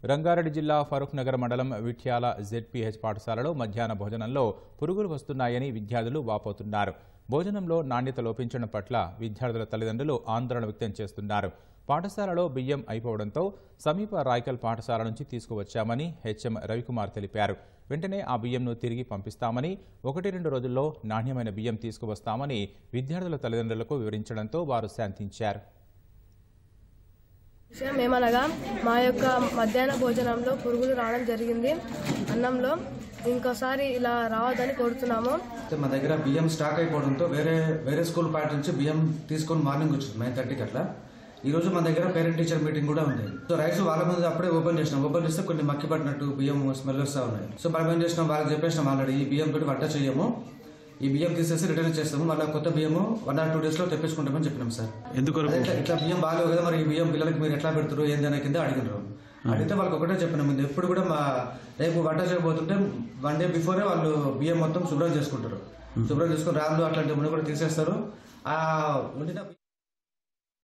రంగారెడ్డి జిల్లా ఫరూక్ నగర్ మండలం విఠ్యాల జెడ్పీహెచ్ పాఠశాలలో మధ్యాహ్న భోజనంలో పురుగులు వస్తున్నాయని విద్యార్థులు వాపోతున్నారు. భోజనంలో నాణ్యత లోపించడం పట్ల విద్యార్థుల తల్లిదండ్రులు ఆందోళన వ్యక్తం చేస్తున్నారు. పాఠశాలలో బియ్యం అయిపోవడంతో సమీప రాయకల్ పాఠశాల నుంచి తీసుకువచ్చామని హెచ్ఎం రవికుమార్ తెలిపారు. వెంటనే ఆ బియ్యంను తిరిగి పంపిస్తామని, 1-2 రోజుల్లో నాణ్యమైన బియ్యం తీసుకువస్తామని విద్యార్థుల తల్లిదండ్రులకు వివరించడంతో వారు శాంతించారు. ఏమనగా మా యొక్క మధ్యాహ్న భోజనంలో పురుగులు రావడం జరిగింది. అన్నంలో ఇంకోసారి ఇలా రావద్దని కోరుతున్నాము. మా దగ్గర బియ్యం స్టాక్ అయిపోవడంతో వేరే స్కూల్ పార్టీ నుంచి బియ్యం తీసుకొని మార్నింగ్ వచ్చింది 9:30కి అట్లా. ఈ రోజు మన దగ్గర పేరెంట్ టీచర్ మీటింగ్ కూడా ఉంది. సో రైస్ వాళ్ళ ముందు అప్పుడే ఓపెన్ చేస్తే కొన్ని మక్కి పట్టినట్టు బియ్యం స్మెల్ వస్తూ ఉన్నాయి. సో మనం ఏం చేసినాం, వాళ్ళకి చెప్పేసినాం ఆల్రెడీ ఈ బియ్యం తోటి వంట చేయము, ఈ బియ్యం తీసేసి రిటర్న్ చేస్తాము, మళ్ళీ కొత్త బియ్యము 1 or 2 days లో తెప్పించుకుంటామని చెప్పినాం సార్. ఎందుకు ఇట్లా బియ్యం బాగాలేవు కదా, మరి ఈ బియ్యం పిల్లలకి మీరు ఎట్లా పెడతారు ఏందనే కింద అడిగినారు. అడిగితే వాళ్ళకి ఒకటే చెప్పినాం, ఎప్పుడు కూడా రేపు వంట చేయబోతుంటే 1 day బిఫోరే వాళ్ళు బియ్యం మొత్తం శుభ్రం చేసుకుంటారు. శుభ్రం చేసుకుని రాళ్ళు అట్లాంటివన్నీ కూడా తీసేస్తారు.